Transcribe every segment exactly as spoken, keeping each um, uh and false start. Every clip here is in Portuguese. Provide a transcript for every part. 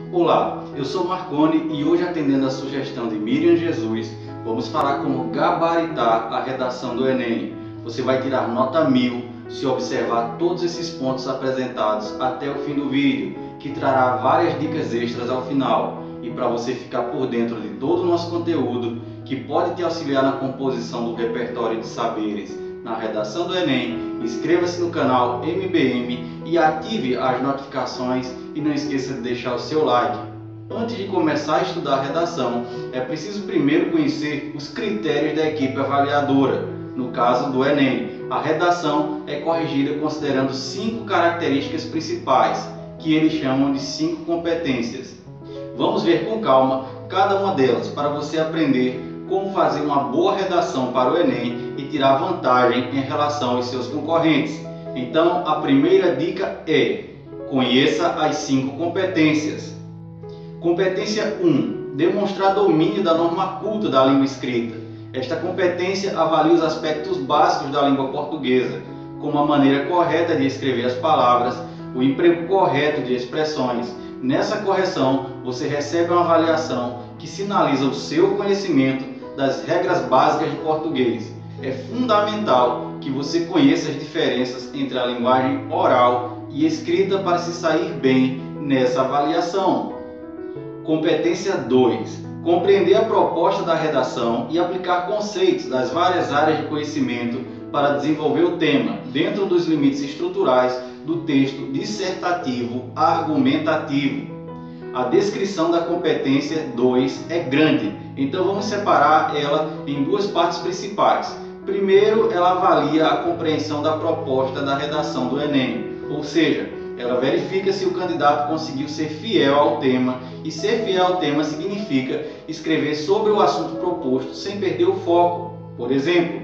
Olá, eu sou Marconi e hoje, atendendo a sugestão de Miriam Jesus, vamos falar como gabaritar a redação do Enem. Você vai tirar nota mil se observar todos esses pontos apresentados até o fim do vídeo, que trará várias dicas extras ao final. E para você ficar por dentro de todo o nosso conteúdo, que pode te auxiliar na composição do repertório de saberes na redação do Enem, inscreva-se no canal M B M e ative as notificações e não esqueça de deixar o seu like. Antes de começar a estudar a redação, é preciso primeiro conhecer os critérios da equipe avaliadora. No caso do Enem, a redação é corrigida considerando cinco características principais, que eles chamam de cinco competências. Vamos ver com calma cada uma delas para você aprender como fazer uma boa redação para o Enem e tirar vantagem em relação aos seus concorrentes. Então, a primeira dica é: conheça as cinco competências. Competência um. Demonstrar domínio da norma culta da língua escrita. Esta competência avalia os aspectos básicos da língua portuguesa, como a maneira correta de escrever as palavras, o emprego correto de expressões. Nessa correção, você recebe uma avaliação que sinaliza o seu conhecimento das regras básicas de português. É fundamental que você conheça as diferenças entre a linguagem oral e escrita para se sair bem nessa avaliação. Competência dois. Compreender a proposta da redação e aplicar conceitos das várias áreas de conhecimento para desenvolver o tema, dentro dos limites estruturais do texto dissertativo argumentativo. A descrição da competência dois é grande, então vamos separar ela em duas partes principais. Primeiro, ela avalia a compreensão da proposta da redação do Enem, ou seja, ela verifica se o candidato conseguiu ser fiel ao tema, e ser fiel ao tema significa escrever sobre o assunto proposto sem perder o foco. Por exemplo,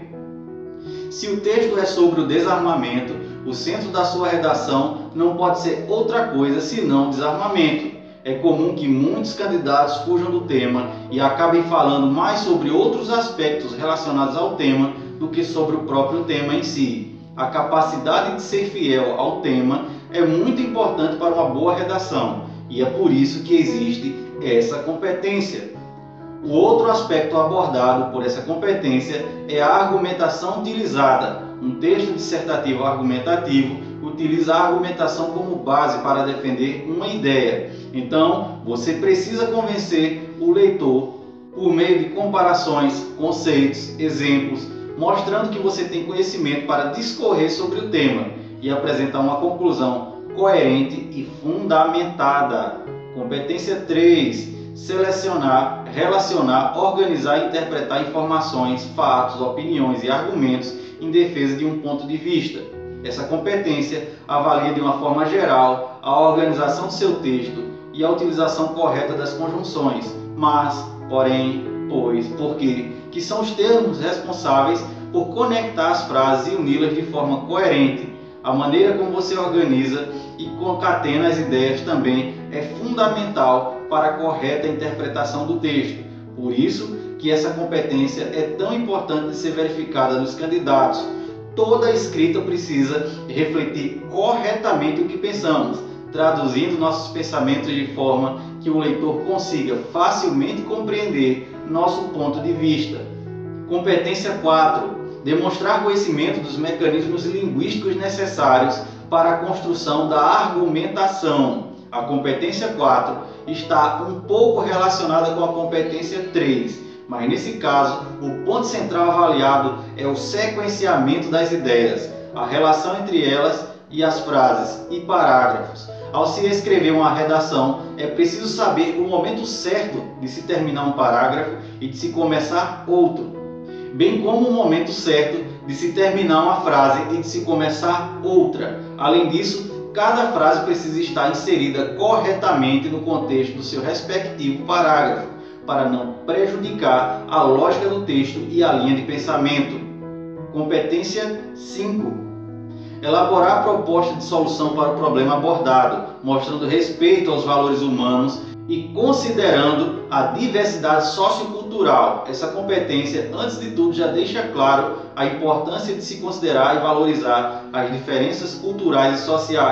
se o texto é sobre o desarmamento, o centro da sua redação não pode ser outra coisa senão desarmamento. É comum que muitos candidatos fujam do tema e acabem falando mais sobre outros aspectos relacionados ao tema do que sobre o próprio tema em si. A capacidade de ser fiel ao tema é muito importante para uma boa redação, e é por isso que existe essa competência. O outro aspecto abordado por essa competência é a argumentação utilizada. Um texto dissertativo argumentativo utiliza a argumentação como base para defender uma ideia. Então, você precisa convencer o leitor por meio de comparações, conceitos, exemplos, mostrando que você tem conhecimento para discorrer sobre o tema e apresentar uma conclusão coerente e fundamentada. Competência três. Selecionar, relacionar, organizar e interpretar informações, fatos, opiniões e argumentos em defesa de um ponto de vista. Essa competência avalia de uma forma geral a organização do seu texto e a utilização correta das conjunções, mas, porém, pois, porque, que são os termos responsáveis por conectar as frases e uni-las de forma coerente. A maneira como você organiza e concatena as ideias também é fundamental para a correta interpretação do texto. Por isso que essa competência é tão importante de ser verificada nos candidatos. Toda escrita precisa refletir corretamente o que pensamos, traduzindo nossos pensamentos de forma que o leitor consiga facilmente compreender nosso ponto de vista. Competência quatro. Demonstrar conhecimento dos mecanismos linguísticos necessários para a construção da argumentação. A competência quatro está um pouco relacionada com a competência três, mas nesse caso, o ponto central avaliado é o sequenciamento das ideias, a relação entre elas e as frases e parágrafos. Ao se escrever uma redação, é preciso saber o momento certo de se terminar um parágrafo e de se começar outro, bem como o momento certo de se terminar uma frase e de se começar outra. Além disso, cada frase precisa estar inserida corretamente no contexto do seu respectivo parágrafo, para não prejudicar a lógica do texto e a linha de pensamento. Competência cinco. Elaborar a proposta de solução para o problema abordado, mostrando respeito aos valores humanos e considerando a diversidade sociocultural. Essa competência, antes de tudo, já deixa claro a importância de se considerar e valorizar as diferenças culturais e sociais.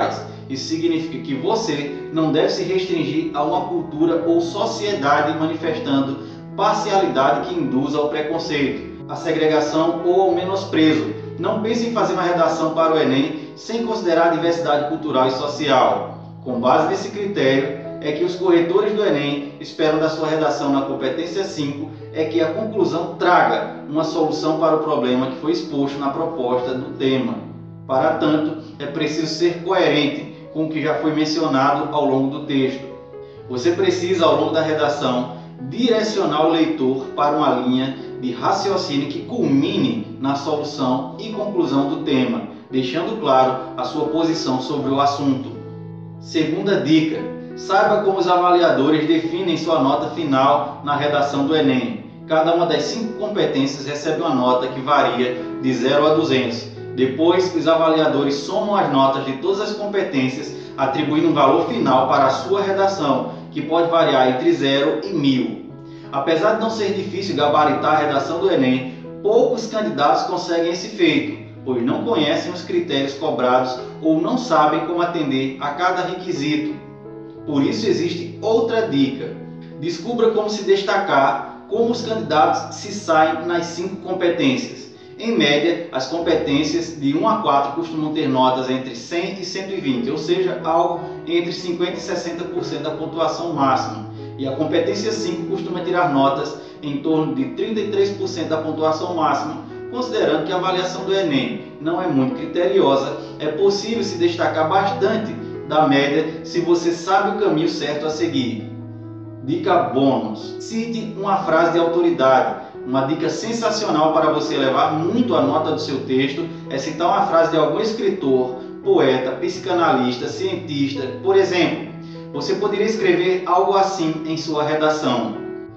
Isso significa que você não deve se restringir a uma cultura ou sociedade manifestando parcialidade que induza ao preconceito, à segregação ou ao menosprezo. Não pense em fazer uma redação para o Enem sem considerar a diversidade cultural e social. Com base nesse critério, é que os corretores do Enem esperam da sua redação na competência cinco é que a conclusão traga uma solução para o problema que foi exposto na proposta do tema. Para tanto, é preciso ser coerente com o que já foi mencionado ao longo do texto. Você precisa, ao longo da redação, direcionar o leitor para uma linha de raciocínio que culmine na solução e conclusão do tema, deixando claro a sua posição sobre o assunto. Segunda dica: saiba como os avaliadores definem sua nota final na redação do Enem. Cada uma das cinco competências recebe uma nota que varia de zero a duzentos. Depois, os avaliadores somam as notas de todas as competências, atribuindo um valor final para a sua redação, que pode variar entre zero e mil. Apesar de não ser difícil gabaritar a redação do Enem, poucos candidatos conseguem esse feito, pois não conhecem os critérios cobrados ou não sabem como atender a cada requisito. Por isso existe outra dica: descubra como se destacar, como os candidatos se saem nas cinco competências. Em média, as competências de um a quatro costumam ter notas entre cem e cento e vinte, ou seja, algo entre cinquenta e sessenta por cento da pontuação máxima. E a competência cinco costuma tirar notas em torno de trinta e três por cento da pontuação máxima. Considerando que a avaliação do Enem não é muito criteriosa, é possível se destacar bastante da média se você sabe o caminho certo a seguir. Dica bônus: cite uma frase de autoridade. Uma dica sensacional para você levar muito a nota do seu texto é citar uma frase de algum escritor, poeta, psicanalista, cientista. Por exemplo, você poderia escrever algo assim em sua redação: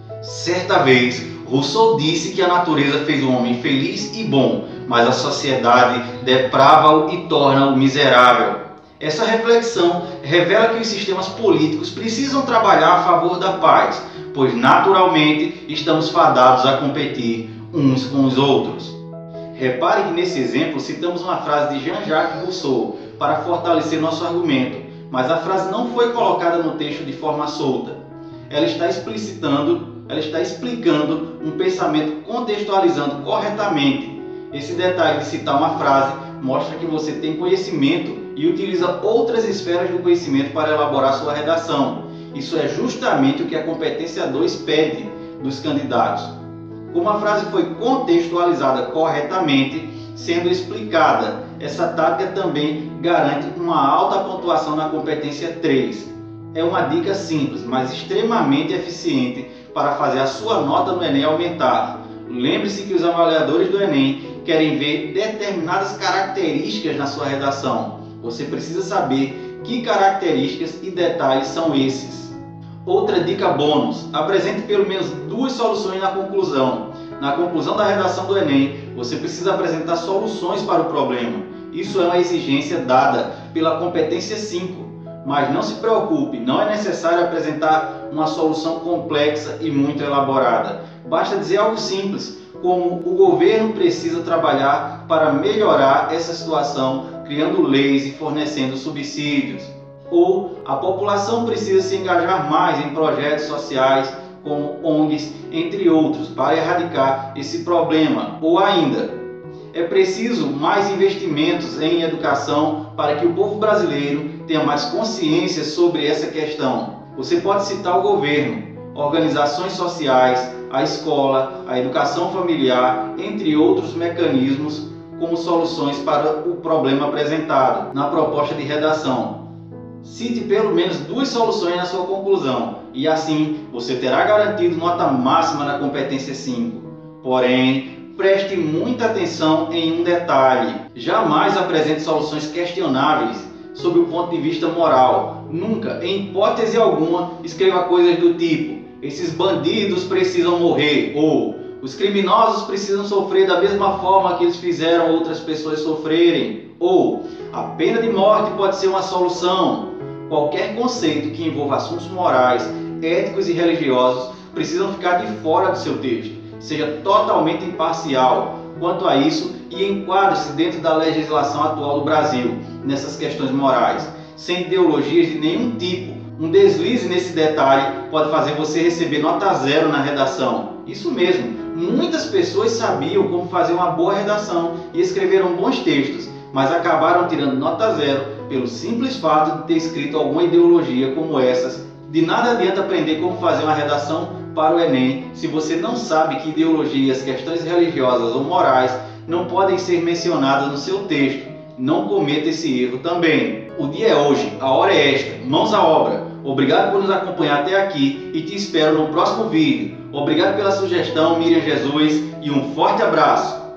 certa vez, Rousseau disse que a natureza fez o homem feliz e bom, mas a sociedade deprava-o e torna-o miserável. Essa reflexão revela que os sistemas políticos precisam trabalhar a favor da paz, pois naturalmente estamos fadados a competir uns com os outros. Repare que nesse exemplo citamos uma frase de Jean-Jacques Rousseau para fortalecer nosso argumento, mas a frase não foi colocada no texto de forma solta. Ela está explicitando, ela está explicando um pensamento, contextualizando corretamente. Esse detalhe de citar uma frase mostra que você tem conhecimento e utiliza outras esferas do conhecimento para elaborar sua redação. Isso é justamente o que a competência dois pede dos candidatos. Como a frase foi contextualizada corretamente, sendo explicada, essa tática também garante uma alta pontuação na competência três. É uma dica simples, mas extremamente eficiente para fazer a sua nota no Enem aumentar. Lembre-se que os avaliadores do Enem querem ver determinadas características na sua redação. Você precisa saber que características e detalhes são esses. Outra dica bônus: apresente pelo menos duas soluções na conclusão. Na conclusão da redação do Enem, você precisa apresentar soluções para o problema. Isso é uma exigência dada pela competência cinco. Mas não se preocupe, não é necessário apresentar uma solução complexa e muito elaborada. Basta dizer algo simples, como o governo precisa trabalhar para melhorar essa situação, criando leis e fornecendo subsídios. Ou a população precisa se engajar mais em projetos sociais, como O N Gs, entre outros, para erradicar esse problema. Ou ainda, é preciso mais investimentos em educação para que o povo brasileiro tenha mais consciência sobre essa questão. Você pode citar o governo, organizações sociais, a escola, a educação familiar, entre outros mecanismos, como soluções para o problema apresentado na proposta de redação. Cite pelo menos duas soluções na sua conclusão e assim você terá garantido nota máxima na competência cinco. Porém, preste muita atenção em um detalhe: jamais apresente soluções questionáveis sob o ponto de vista moral. Nunca, em hipótese alguma, escreva coisas do tipo: esses bandidos precisam morrer, ou os criminosos precisam sofrer da mesma forma que eles fizeram outras pessoas sofrerem, ou a pena de morte pode ser uma solução. Qualquer conceito que envolva assuntos morais, éticos e religiosos precisam ficar de fora do seu texto. Seja totalmente imparcial quanto a isso e enquadre-se dentro da legislação atual do Brasil nessas questões morais. sem ideologias de nenhum tipo. Um deslize nesse detalhe pode fazer você receber nota zero na redação. Isso mesmo, muitas pessoas sabiam como fazer uma boa redação e escreveram bons textos, mas acabaram tirando nota zero pelo simples fato de ter escrito alguma ideologia como essas. De nada adianta aprender como fazer uma redação para o Enem se você não sabe que ideologias, questões religiosas ou morais não podem ser mencionadas no seu texto. Não cometa esse erro também. O dia é hoje, a hora é esta, mãos à obra. Obrigado por nos acompanhar até aqui e te espero no próximo vídeo. Obrigado pela sugestão, Miriam Jesus, e um forte abraço!